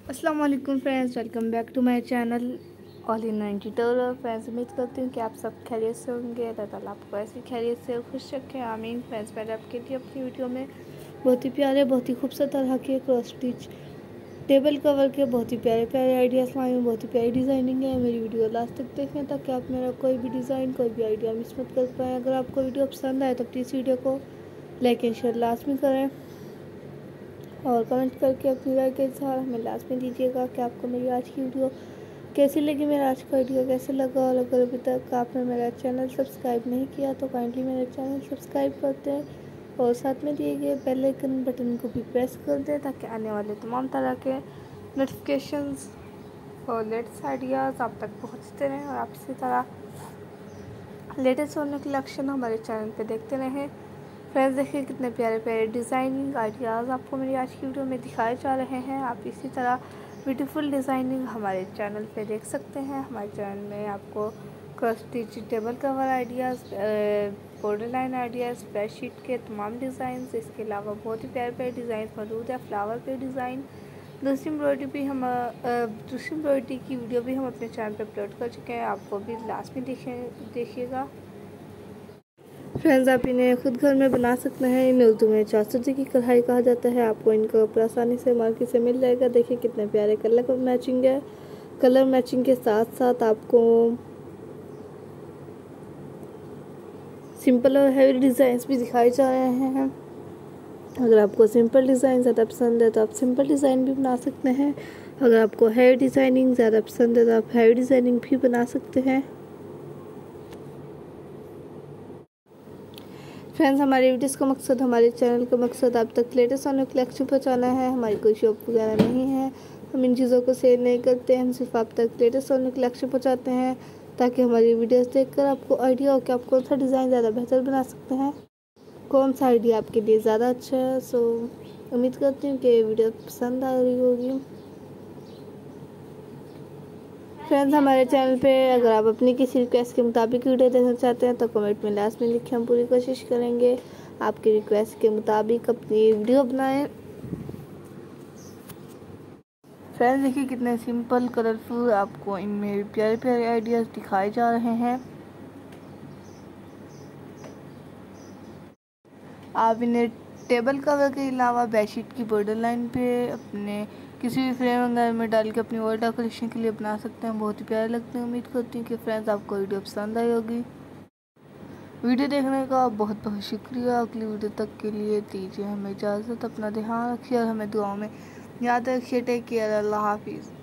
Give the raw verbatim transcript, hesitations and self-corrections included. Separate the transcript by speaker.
Speaker 1: अस्सलाम वालेकुम friends, welcome back to my channel all in ninety tour. Friends, उम्मीद करती हूँ कि आप सब खैरियत से होंगे। अल्लाह ताला आपको ऐसी खैरियत से खुश रखें, आमीन। फ्रेंड्स, मैंने आपके लिए अपनी वीडियो में बहुत ही प्यारे, बहुत ही खूबसूरत तरह के क्रॉस स्टिच टेबल कवर के बहुत ही प्यारे प्यारे आइडियाज़ लाए हूँ। बहुत ही प्यारी डिज़ाइनिंग है। मेरी वीडियो लास्ट तक देखें ताकि आप मेरा कोई भी डिज़ाइन, कोई भी आइडिया मिस मत कर पाएँ। अगर आपको वीडियो पसंद आए तो प्लीज़ वीडियो को लाइक एंड शेयर लाजमी करें और कमेंट करके अपनी राय के इज़हार हमें लाजमी दीजिएगा कि आपको मेरी आज की वीडियो कैसी लगी, मेरा आज का वीडियो कैसे लगा। और अगर अभी तक आपने मेरा चैनल सब्सक्राइब नहीं किया तो काइंडली मेरा चैनल सब्सक्राइब करते हैं और साथ में दिए गए बेल आइकन बटन को भी प्रेस कर दें ताकि आने वाले तमाम तरह के नोटिफिकेशंस और लेटेस्ट आइडियाज़ आप तक पहुंचते रहें और आप इसी तरह लेटेस्ट होने के कलेक्शन हमारे चैनल पे देखते रहें। फ्रेंड्स, देखिए कितने प्यारे प्यारे डिज़ाइनिंग आइडियाज़ आपको मेरी आज की वीडियो में दिखाए जा रहे हैं। आप इसी तरह ब्यूटीफुल डिज़ाइनिंग हमारे चैनल पे देख सकते हैं। हमारे चैनल में आपको cross stitch table cover ideas, border line ideas, bedsheet के तमाम डिज़ाइन, इसके अलावा बहुत ही प्यारे प्यारे डिज़ाइन मौजूद है। फ्लावर पे डिज़ाइन, दूसरी एम्ब्रॉयडरी भी हम दूसरी एम्ब्रॉयडरी की वीडियो भी हम अपने चैनल पे अपलोड कर चुके हैं। आप वो भी लास्ट में देखें देखिएगा। फ्रेंड्स, आप इन्हें खुद घर में बना सकते हैं। इन्हें उर्दू में चासुदी की कढ़ाई कहा जाता है। आपको इनका कपड़ा आसानी से मार्केट से मिल जाएगा। देखिए कितने प्यारे कलर मैचिंग है। कलर मैचिंग के साथ साथ आपको सिंपल और हैवी डिज़ाइंस भी दिखाए जा रहे हैं। अगर आपको सिंपल डिज़ाइन ज़्यादा पसंद है तो आप सिंपल डिज़ाइन भी बना सकते हैं। अगर आपको हैवी डिज़ाइनिंग ज़्यादा पसंद है तो आप हैवी डिज़ाइनिंग भी बना सकते हैं। फ्रेंड्स, हमारे वीडियोस का मकसद, हमारे चैनल का मकसद आप तक लेटेस्ट ऑनलाइन कलेक्शन पहुँचाना है। हमारी कोई शॉप वगैरह नहीं है, हम इन चीज़ों को सेल नहीं करते। हम सिर्फ आप तक लेटेस्ट ऑनलाइन कलेक्शन पहुँचाते हैं ताकि हमारी वीडियोस देखकर आपको आइडिया हो कि आप कौन सा डिज़ाइन ज़्यादा बेहतर बना सकते हैं, कौन सा आइडिया आपके लिए ज़्यादा अच्छा है। सो उम्मीद करती हूँ कि वीडियो पसंद आ रही होगी। फ्रेंड्स, हमारे चैनल पे अगर आप अपनी किसी रिक्वेस्ट के मुताबिक वीडियो देखना चाहते हैं तो कमेंट में लास्ट में लिखें, हम पूरी कोशिश करेंगे आपकी रिक्वेस्ट के मुताबिक अपनी वीडियो बनाएं। फ्रेंड्स, देखिए कितने सिंपल कलरफुल आपको इनमें प्यारे प्यारे आइडियाज़ दिखाए जा रहे हैं। आप इन्हें टेबल कवर के अलावा बेडशीट की बॉर्डर लाइन पे अपने किसी भी फ्रेम वगैरह में डाल के अपनी वॉल डेकोरेशन के लिए बना सकते हैं। बहुत ही प्यारे लगते हैं। उम्मीद करती हूँ कि फ्रेंड्स आपको वीडियो पसंद आई होगी। वीडियो देखने का बहुत बहुत शुक्रिया। अगली वीडियो तक के लिए दीजिए हमें इजाज़त। अपना ध्यान रखिए और हमें दुआओं में याद रखिए। Take care. अल्लाह हाफिज़।